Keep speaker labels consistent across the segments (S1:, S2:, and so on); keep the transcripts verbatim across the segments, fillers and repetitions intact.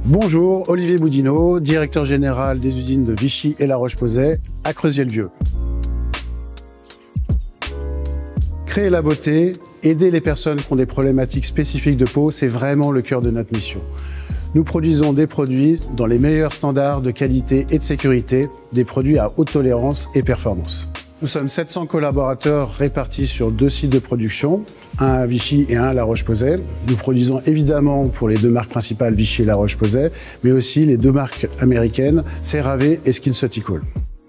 S1: Bonjour, Olivier Boudinot, directeur général des usines de Vichy et La Roche-Posay à Creuzier-le-Vieux. Créer la beauté, aider les personnes qui ont des problématiques spécifiques de peau, c'est vraiment le cœur de notre mission. Nous produisons des produits dans les meilleurs standards de qualité et de sécurité, des produits à haute tolérance et performance. Nous sommes sept cents collaborateurs répartis sur deux sites de production, un à Vichy et un à La Roche-Posay. Nous produisons évidemment pour les deux marques principales, Vichy et La Roche-Posay, mais aussi les deux marques américaines, CeraVe et SkinCeuticals.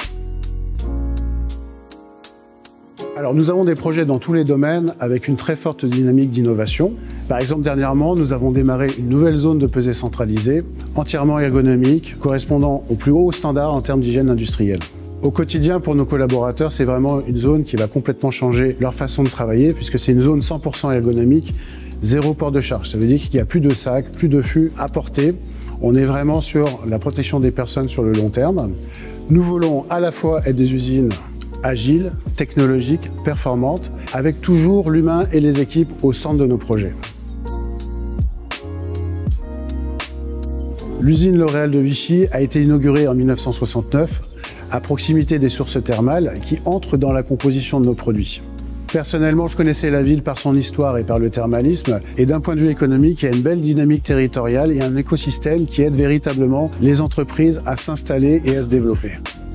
S1: Alors nous avons des projets dans tous les domaines avec une très forte dynamique d'innovation. Par exemple, dernièrement, nous avons démarré une nouvelle zone de pesée centralisée, entièrement ergonomique, correspondant aux plus hauts standards en termes d'hygiène industrielle. Au quotidien, pour nos collaborateurs, c'est vraiment une zone qui va complètement changer leur façon de travailler, puisque c'est une zone cent pour cent ergonomique, zéro port de charge. Ça veut dire qu'il n'y a plus de sacs, plus de fûts à porter. On est vraiment sur la protection des personnes sur le long terme. Nous voulons à la fois être des usines agiles, technologiques, performantes, avec toujours l'humain et les équipes au centre de nos projets. L'usine L'Oréal de Vichy a été inaugurée en mille neuf cent soixante-neuf à proximité des sources thermales qui entrent dans la composition de nos produits. Personnellement, je connaissais la ville par son histoire et par le thermalisme, et d'un point de vue économique, il y a une belle dynamique territoriale et un écosystème qui aide véritablement les entreprises à s'installer et à se développer.